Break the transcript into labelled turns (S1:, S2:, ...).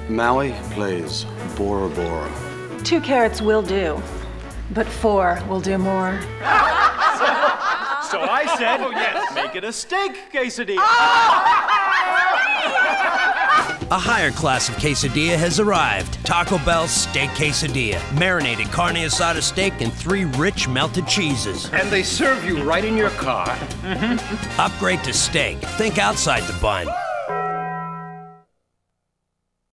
S1: Maui plays Bora Bora.
S2: 2 carrots will do, but 4 will do more.
S3: So I said, make it a steak quesadilla.
S4: A higher class of quesadilla has arrived. Taco Bell's Steak Quesadilla. Marinated carne asada steak and 3 rich melted cheeses.
S3: And they serve you right in your car.
S4: Upgrade to steak. Think outside the bun.